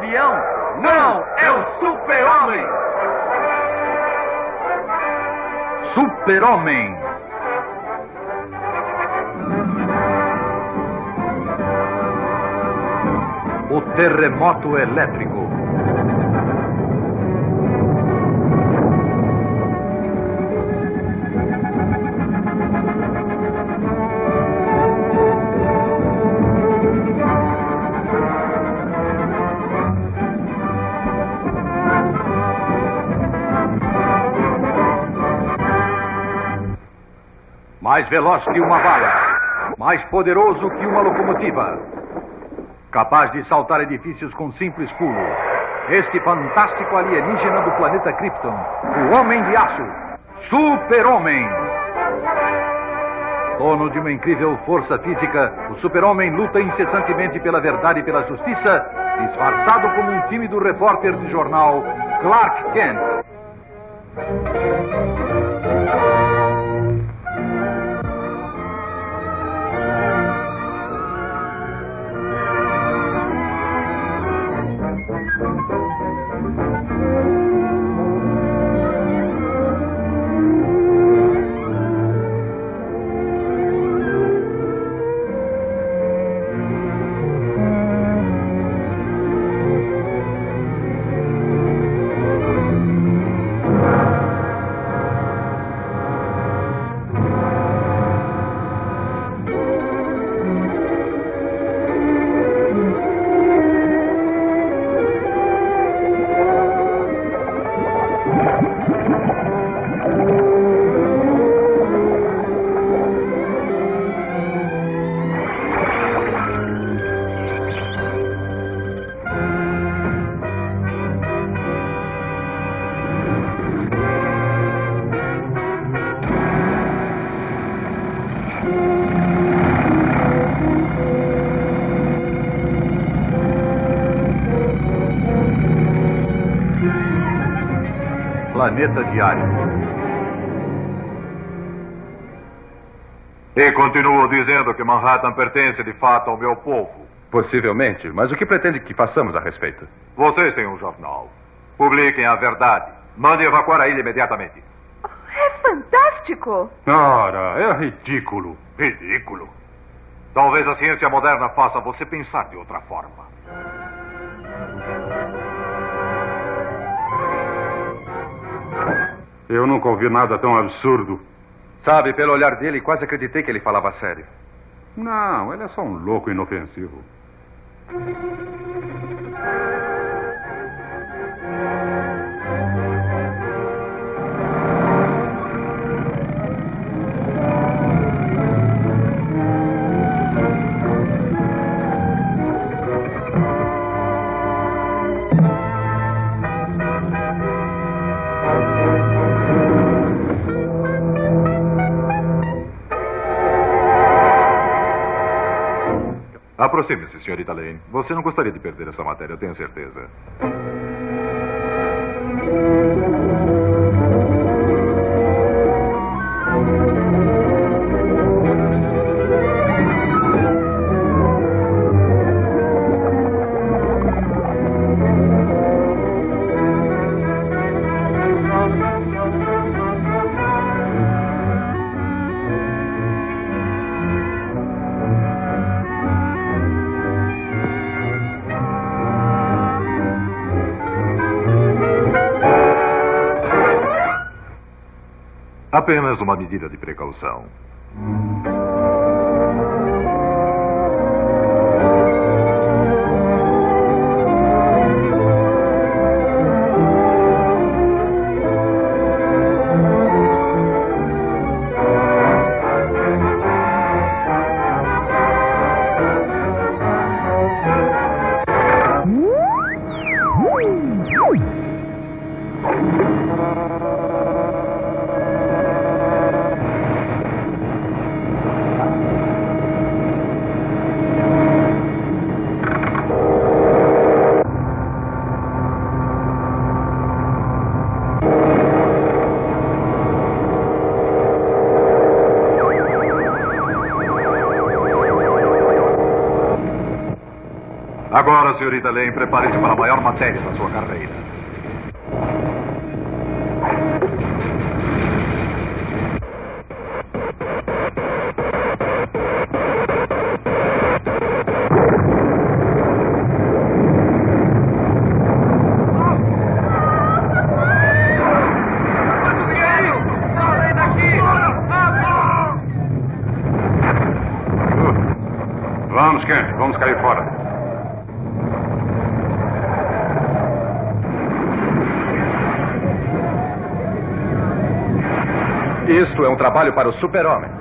avião. Não, é o Super-Homem. Super-Homem. O terremoto elétrico. Mais veloz que uma bala, mais poderoso que uma locomotiva, capaz de saltar edifícios com simples pulo. Este fantástico alienígena do planeta Krypton, o Homem de Aço, Super-Homem. Dono de uma incrível força física, o Super-Homem luta incessantemente pela verdade e pela justiça, disfarçado como um tímido repórter de jornal, Clark Kent. Planeta Diário. E continuo dizendo que Manhattan pertence de fato ao meu povo. Possivelmente, mas o que pretende que façamos a respeito? Vocês têm um jornal. Publiquem a verdade. Mandem evacuar a ilha imediatamente. É fantástico! Ora, é ridículo. Ridículo. Talvez a ciência moderna faça você pensar de outra forma. Eu nunca ouvi nada tão absurdo. Sabe, pelo olhar dele, quase acreditei que ele falava sério. Não, ele é só um louco inofensivo. Aproxime-se, senhorita Lane. Você não gostaria de perder essa matéria, eu tenho certeza. Apenas uma medida de precaução. Agora, senhorita Lane, prepare-se para a maior matéria da sua carreira. Vamos, Ken. Vamos cair fora. Isto é um trabalho para o Super-Homem.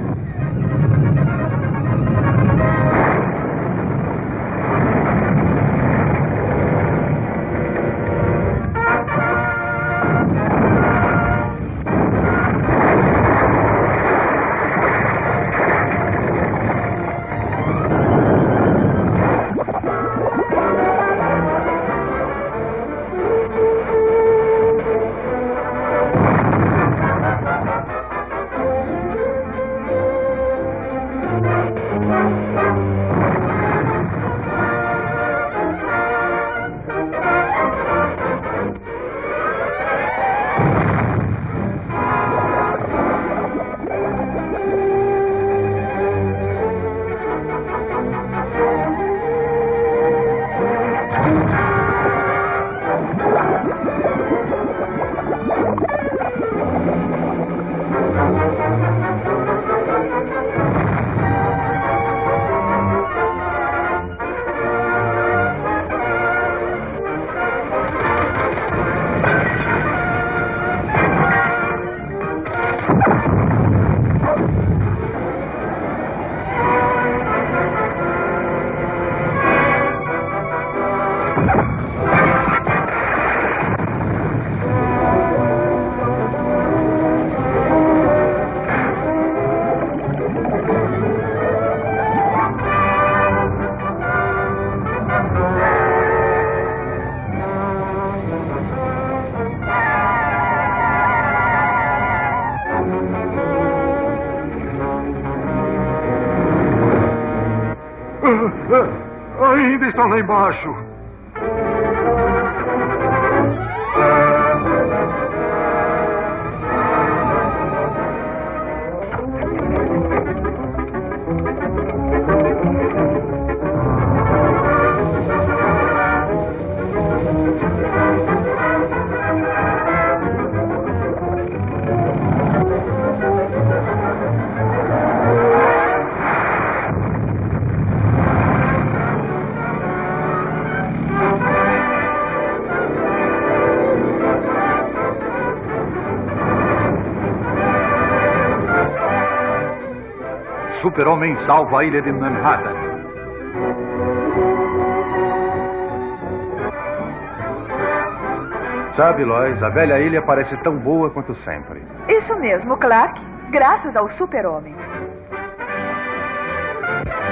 Ainda estão lá embaixo. Super-Homem salva a ilha de Manhattan. Sabe, Lois, a velha ilha parece tão boa quanto sempre. Isso mesmo, Clark. Graças ao Super-Homem.